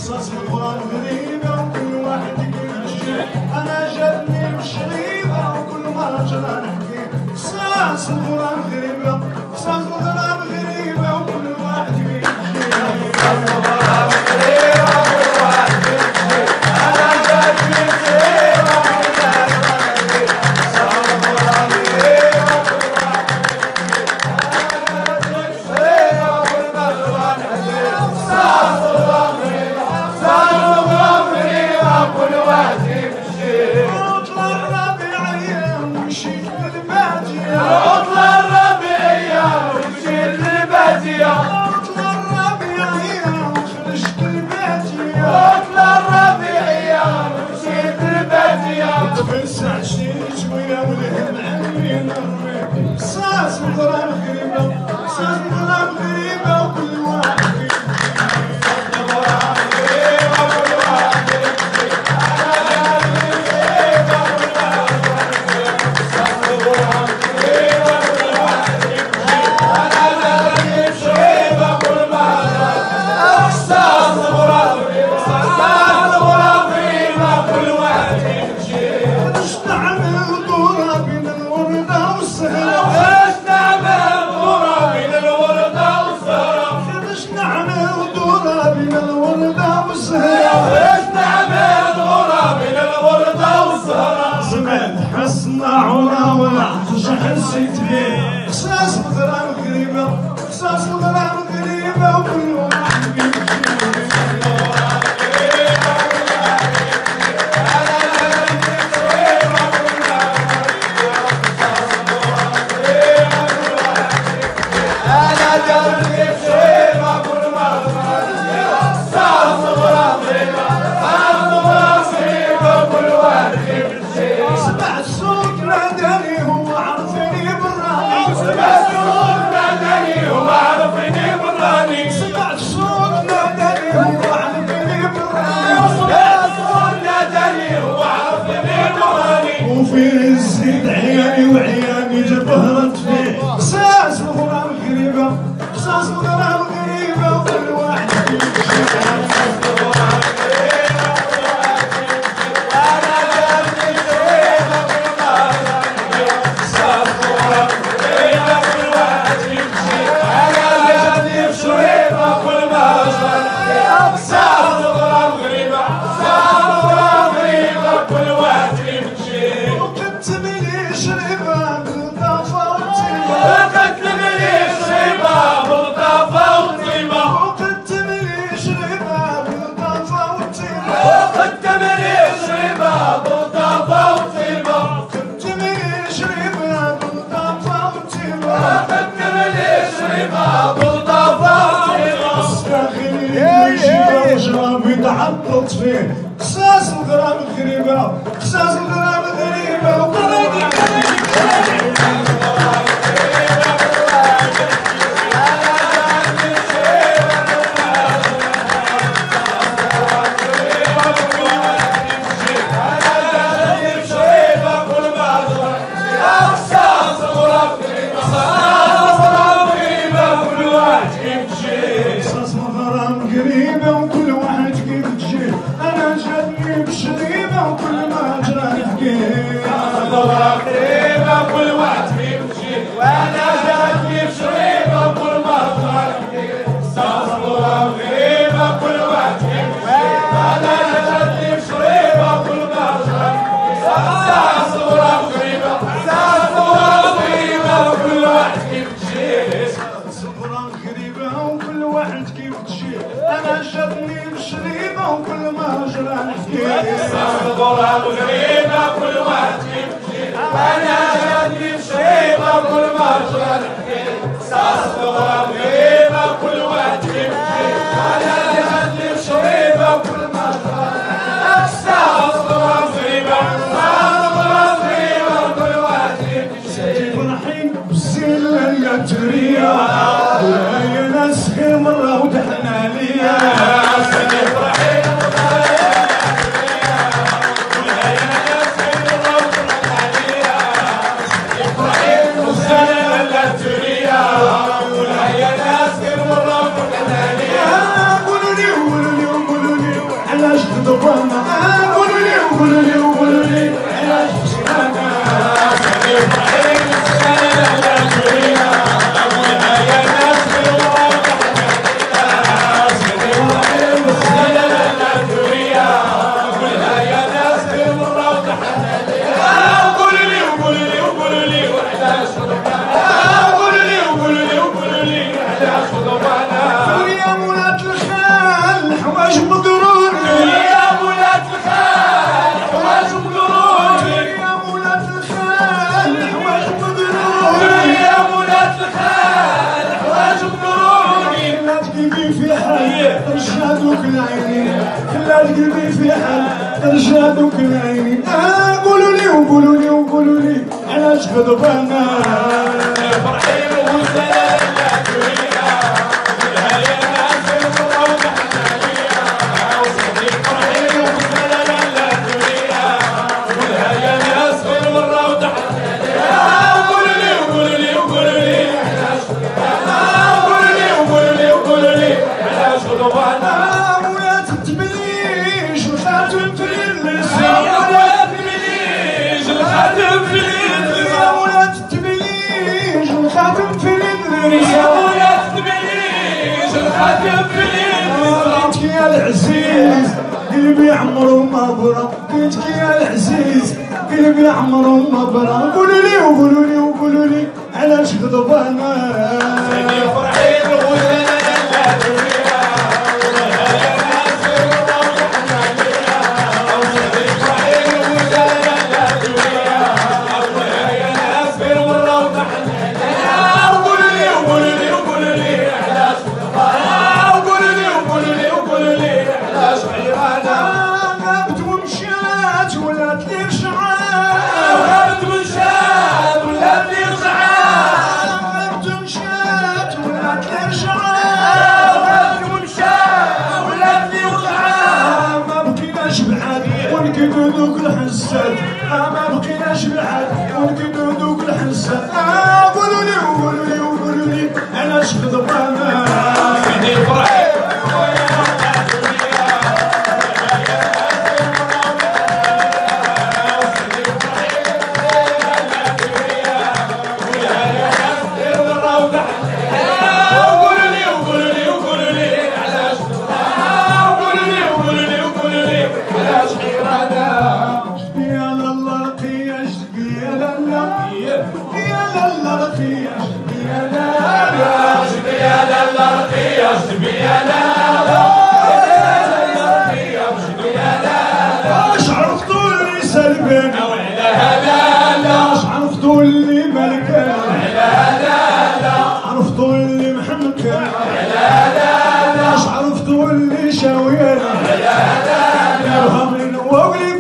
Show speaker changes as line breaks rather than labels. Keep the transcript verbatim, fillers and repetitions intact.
قصص القرآن غريبة وكل واحد يمشي. أنا جاتني بالشريبة وكل مرة جرى نحكي قصص القرآن غريبة قصص القرآن غريبة وكل واحد يمشي. قصص القرآن غريبة قصص القرآن غريبة وكل واحد حسيت بيه. قصص القرآن غريبة قصص القرآن غريبة وكل واحد وفي الزيد عياني وعياني جبهرت فيه. قصص القرآن غريبة قصص القرآن غريبة وكل واحد تعطلت فيه. قصص القرآن غريبة قصص القرآن غريبة وكل واحد القرآن غريبة كل واحد يمشي. أنا جاتني بشريبة كل ما جرى نحكي. قصص القرآن غريبة كل واحد يمشي. أنا جاتني بشريبة كل ما جرى نحكي. قصص القرآن غريبة قصص القرآن غريبة كل واحد يمشي. فرحين بالزلة يا جرية ويا ناس غير مرة ودحنا ليا. Yeah.
تغضب انا قولوا لي وقولوا لي وقولوا لي علاش انا خلات قلبي في حال ارشادك العينين قولوا لي وقولوا لي وقولوا لي علاش غضبانه فرحين وسلام لا تريا منها يا ناس المروضه حنانيه وصديق فرحين وسلام لا تريا منها يا ناس المروضه حنانيه قولوا لي وقولوا لي وقولوا لي علاش قولوا لي وقولوا لي وقولوا لي علاش غضبانه يا العزيز قلبي عمره ما برا بيتك يا العزيز قلبي عمره ما برا قولوا لي وقولوا لي وقولوا لي علاش غضبانه سيدي فرحين وسنة لا تريا ولا يا ناس الروضة حنانية سيدي فرحين وسنة لا تريا ولا يا ناس الروضة حنانية وقولوا لي وقولوا لي وقولوا لي علاش غضبانه وقولوا لي وقولوا لي وقولوا لي علاش حيرانه غابت ومشات ولات لي رجعات غابت ومشات ولات لي رجعات غابت ومشات ولات لي رجعات غابت ومشات ولات لي رجعات ما بقيناش بعاد ونكدو دوك الحسات ما بقيناش بعاد ونكدو دوك الحسات قولوا لي وقولوا لي وقولوا لي علاش غضبانه سيدي فرحي واش عرفتوا اللي سالبين وعلى هذا واش عرفتوا اللي ملكان وعلى هذا عرفتوا اللي محمكان وعلى هذا واش عرفتوا اللي شاويان وعلى هذا